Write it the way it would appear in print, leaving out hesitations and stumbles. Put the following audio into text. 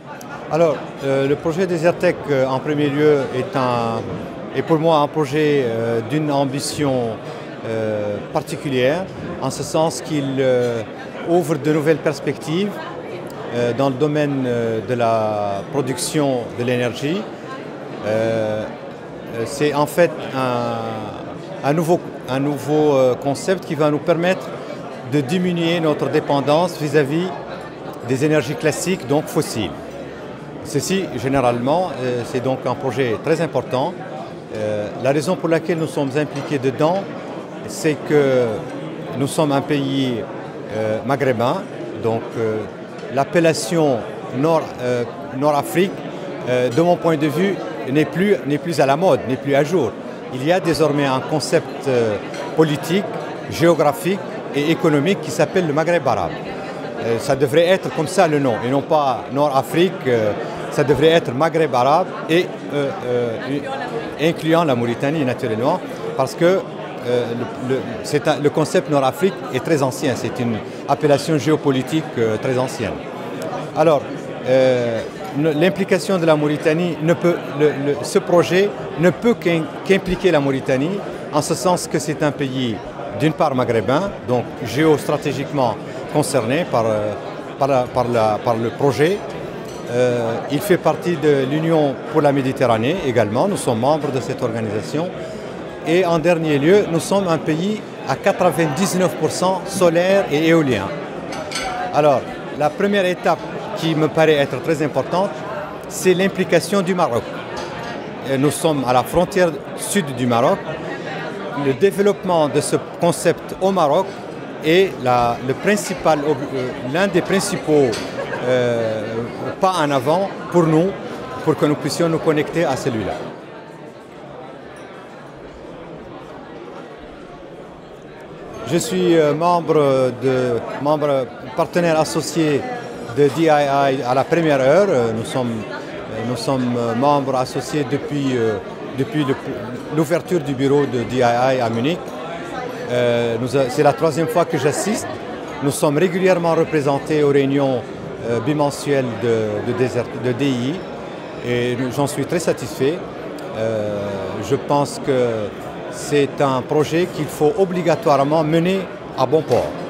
Alors, le projet Desertec, en premier lieu, est pour moi un projet d'une ambition particulière, en ce sens qu'il ouvre de nouvelles perspectives dans le domaine de la production de l'énergie. C'est en fait un nouveau concept qui va nous permettre de diminuer notre dépendance vis-à-vis des énergies classiques, donc fossiles. Ceci, généralement, c'est donc un projet très important. La raison pour laquelle nous sommes impliqués dedans, c'est que nous sommes un pays maghrébin, donc l'appellation Nord-Afrique, de mon point de vue, n'est plus à la mode, n'est plus à jour. Il y a désormais un concept politique, géographique et économique qui s'appelle le Maghreb arabe. Ça devrait être comme ça le nom, et non pas Nord-Afrique, ça devrait être Maghreb arabe, et incluant la Mauritanie naturellement, parce que le concept Nord-Afrique est très ancien, c'est une appellation géopolitique très ancienne. Alors, l'implication de la Mauritanie, ce projet ne peut qu'impliquer la Mauritanie, en ce sens que c'est un pays d'une part maghrébin, donc géostratégiquement concerné par le projet. Il fait partie de l'Union pour la Méditerranée également, nous sommes membres de cette organisation. Et en dernier lieu, nous sommes un pays à 99% solaire et éolien. Alors, la première étape qui me paraît être très importante, c'est l'implication du Maroc. Nous sommes à la frontière sud du Maroc. Le développement de ce concept au Maroc est l'un des principaux pas en avant pour nous, pour que nous puissions nous connecter à celui-là. Je suis membre partenaire associé de DII à la première heure. Nous sommes membres associés depuis l'ouverture du bureau de DII à Munich. C'est la troisième fois que j'assiste. Nous sommes régulièrement représentés aux réunions bimensuelles de DII et j'en suis très satisfait. Je pense que c'est un projet qu'il faut obligatoirement mener à bon port.